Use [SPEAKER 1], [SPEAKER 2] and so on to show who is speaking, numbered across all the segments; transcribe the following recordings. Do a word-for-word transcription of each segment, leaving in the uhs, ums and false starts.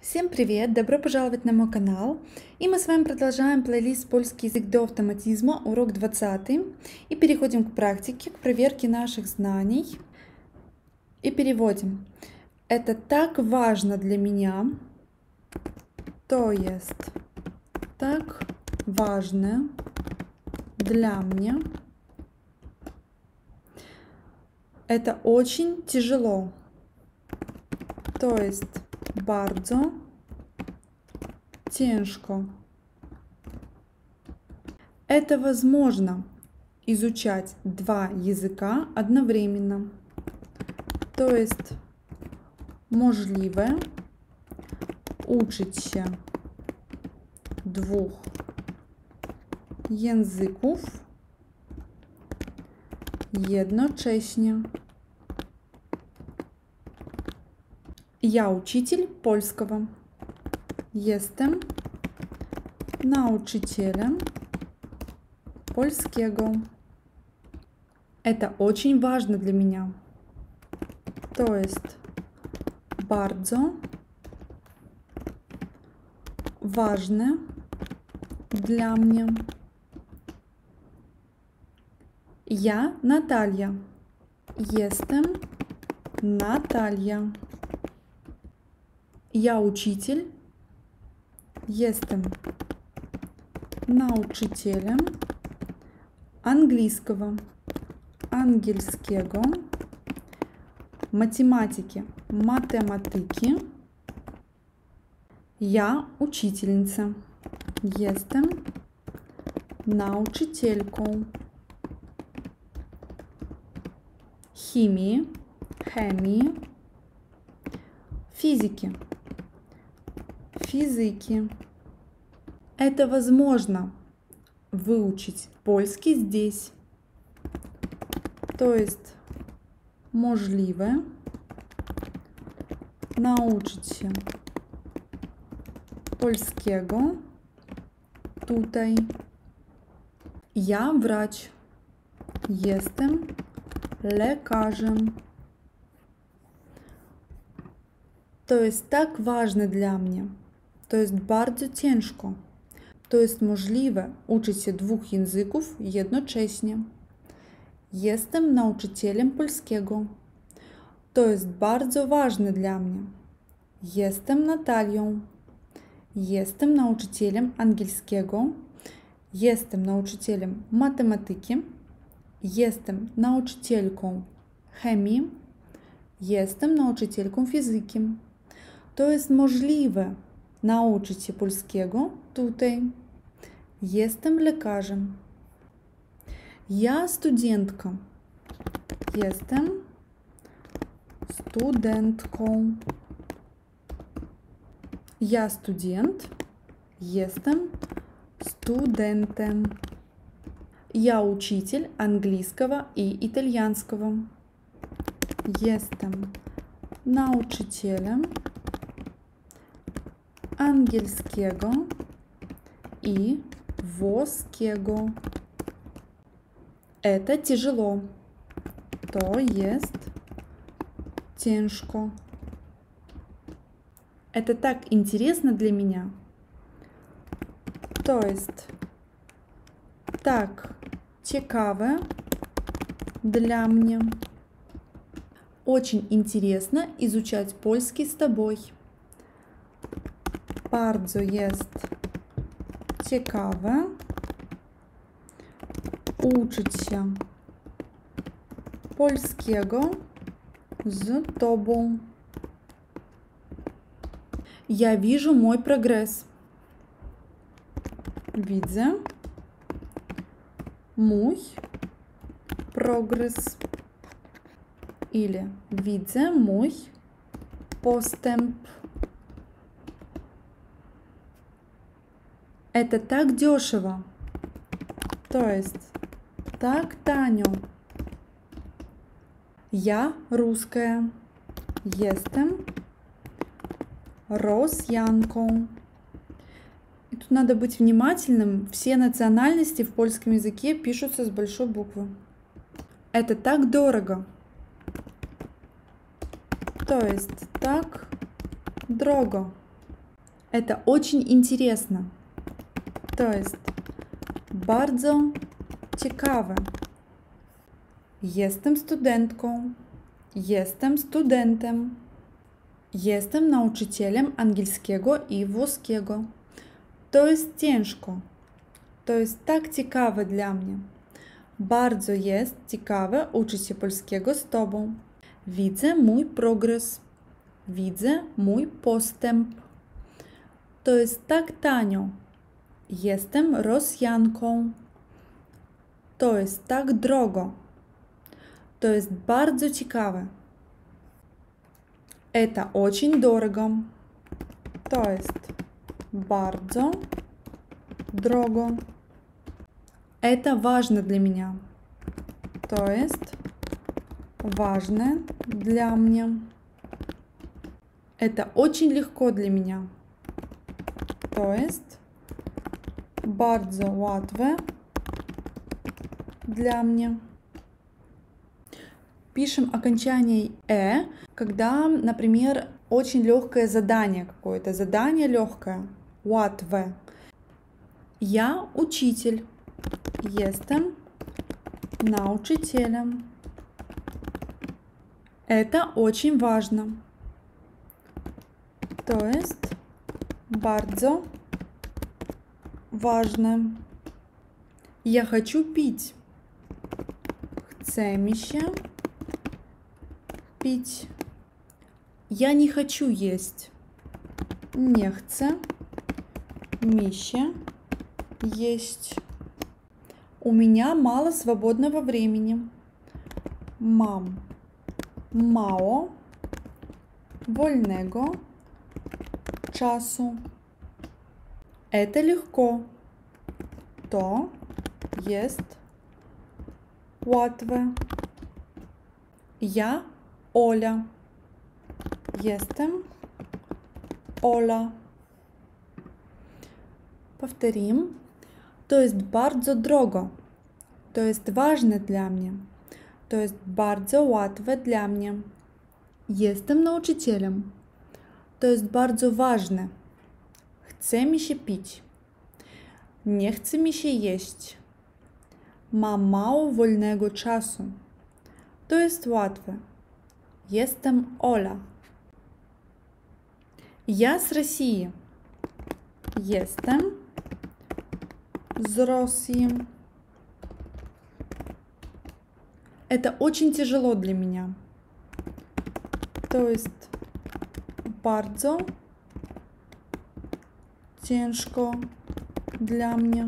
[SPEAKER 1] Всем привет! Добро пожаловать на мой канал! И мы с вами продолжаем плейлист «Польский язык до автоматизма», урок двадцатый. И переходим к практике, к проверке наших знаний. И переводим. Это так важно для меня. То есть так важно для меня. Это очень тяжело. То есть bardzo ciężko. Это возможно изучать два языка одновременно. То есть możliwe uczyć się dwóch języków jednocześnie. Я учитель польского. Jestem nauczycielem polskiego. Это очень важно для меня. То есть bardzo ważne для mnie. Я Наталья. Jestem Natalia. Я учитель. Jestem nauczycielem английского, angielskiego, математики, математики. Я учительница. Jestem nauczycielką химии, хемии, физики. Физики. Это возможно выучить польский здесь. То есть możliwe nauczyć się polskiego tutaj. Я врач. Jestem lekarzem. To jest tak ważne dla mnie. To jest bardzo ciężko. To jest możliwe uczyć się dwóch języków jednocześnie. Jestem nauczycielem polskiego. To jest bardzo ważne dla mnie. Jestem Natalią. Jestem nauczycielem angielskiego. Jestem nauczycielem matematyki. Jestem nauczycielką chemii. Jestem nauczycielką fizyki. To jest możliwe nauczyć się polskiego tutaj. Jestem lekarzem. Ja studentka. Jestem studentką. Ja student. Jestem studentem. Я учитель английского и итальянского. Jestem nauczycielem angielskiego и włoskiego. Это тяжело. To jest ciężko. Это так интересно для меня. То есть так ciekawe для меня. Очень интересно изучать польский с тобой. Bardzo jest ciekawe uczyć się polskiego z tobą. Я вижу мой прогресс. Widzę mój progres. Или widzę mój postęp. Это так дешево. То есть так танio. Я русская. Jestem Rosjanką. И тут надо быть внимательным. Все национальности в польском языке пишутся с большой буквы. Это так дорого. То есть так drogo. Это очень интересно. To jest bardzo ciekawe. Jestem studentką. Jestem studentem. Jestem nauczycielem angielskiego i włoskiego. To jest ciężko. To jest tak ciekawe dla mnie. Bardzo jest ciekawe uczyć się polskiego z tobą. Widzę mój progres. Widzę mój postęp. To jest tak tanio. Jestem Rosjanką. To jest tak drogo. To jest bardzo ciekawe. Это очень дорого. To jest bardzo drogo. Это важно для меня. To jest ważne dla mnie. Это очень легко для меня. To jest bardzo łatwe для mnie. Пишем окончание «э», когда, например, очень легкое задание какое-то. Задание легкое. Łatwe. Я учитель. Jestem nauczycielem. Это очень важно. To jest bardzo ważne. Я хочу пить. Chce mi się pić. Я не хочу есть. Nie chcę mi się есть. У меня мало свободного времени. Mam mało wolnego czasu. Это легко. To jest łatwe. Ja Оля. Jestem Оля. Повторим. To jest bardzo drogo. To jest ważne dla mnie. To jest bardzo łatwe dla mnie. Jestem nauczycielem. To jest bardzo ważne. Chce mi się pić. Nie chce mi się jeść. Mam mało wolnego czasu. To jest łatwe. Jestem Ola. Я с России. Jestem z Rosji. Это очень тяжело для меня. To jest bardzo ciężko dla mnie.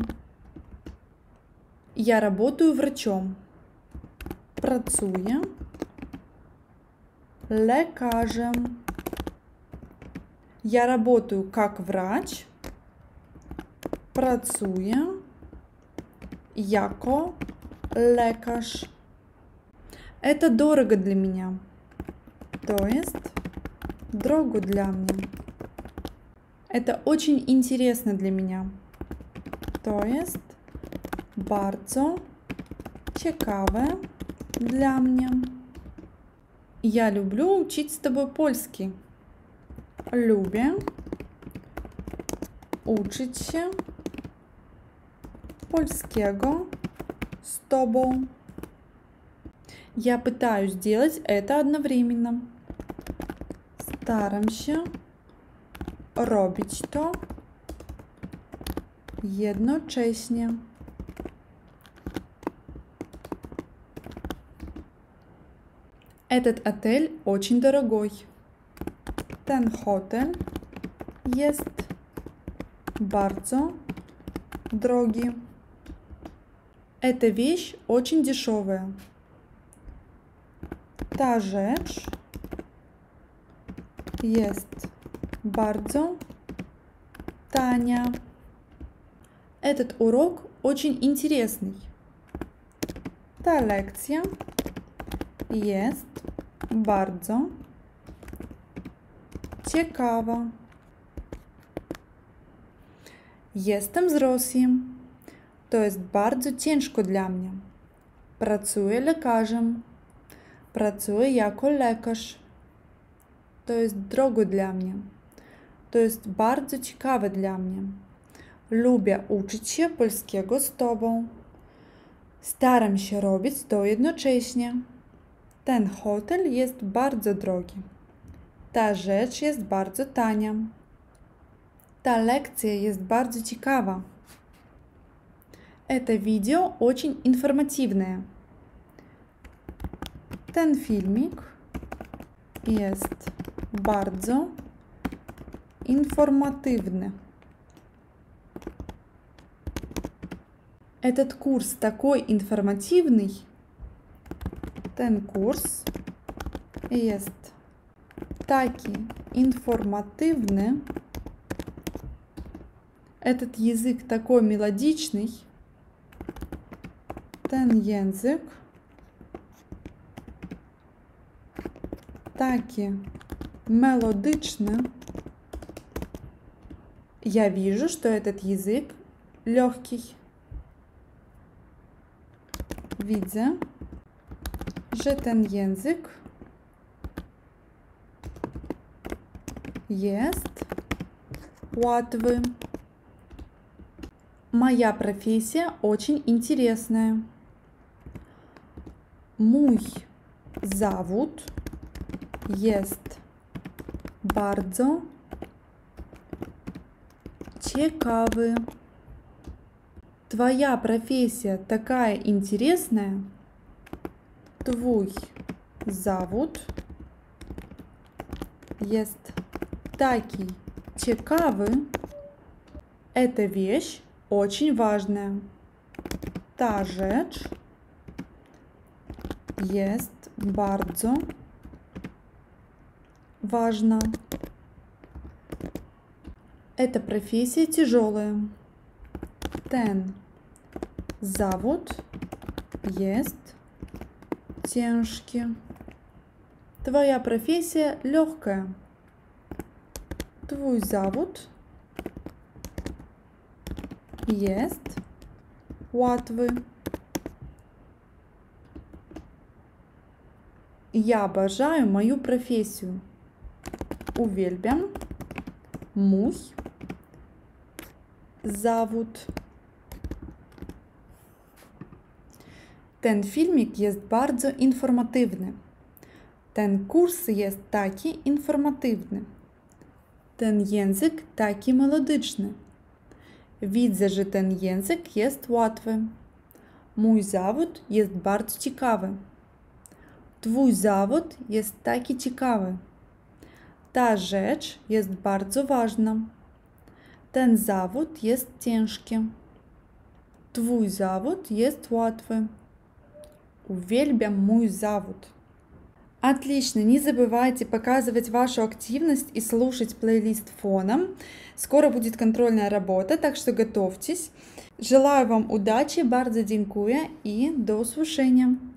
[SPEAKER 1] Я работаю врачом. Pracuję lekarzем. Я работаю как врач. Pracuję jako lekarz. Это дорого для меня. To jest drogo dla mnie. Это очень интересно для меня. To jest bardzo ciekawe dla mnie. Я люблю учить с тобой польский. Lubię uczyć się polskiego z tobą. Я пытаюсь сделать это одновременно. Staram się robić to jednocześnie. Этот отель очень дорогой. Ten hotel jest bardzo drogi. Эта вещь очень дешевая. Ta rzecz jest bardzo tania. Этот урок очень интересный. Ta lekcja jest bardzo ciekawa. Jestem z Rosji. To jest bardzo ciężko dla mnie. Pracuję lekarzem. Pracuję jako lekarz. To jest drogo dla mnie. to jest bardzo ciekawe dla mnie. Lubię uczyć się polskiego z tobą. Staram się robić to jednocześnie. Ten hotel jest bardzo drogi. Ta rzecz jest bardzo tania. Ta lekcja jest bardzo ciekawa. Это видео очень информативное. Ten filmik jest bardzo информативный. Этот курс такой информативный. Ten kurs jest taki информативный. Этот язык такой мелодичный. Ten język taki melodyczny. Я вижу, что этот язык легкий. Widzę, że ten język jest łatwy. Моя профессия очень интересная. Mój zawód jest bardzo ciekawy. Твоя профессия такая интересная. Twój zawód jest taki ciekawy. Эта вещь очень важная. Ta rzecz jest bardzo ważna. Эта профессия тяжелая. Ten zawód jest ciężki. Твоя профессия легкая. Twój zawód jest łatwy. Я обожаю мою профессию. Uwielbiam mój zawód. Ten filmik jest bardzo informatywny. Ten kurs jest taki informatywny. Ten język taki melodyczny. Widzę, że ten język jest łatwy. Mój zawód jest bardzo ciekawy. Twój zawód jest taki ciekawy. Ta rzecz jest bardzo ważna. Ten zawód jest ciężki. Twój zawód jest łatwy. Uwielbiam mój zawód. Отлично! Не забывайте показывать вашу активность и слушать плейлист фоном. Скоро будет контрольная работа, так что готовьтесь. Желаю вам удачи, bardzo dziękuję и до usłyszenia.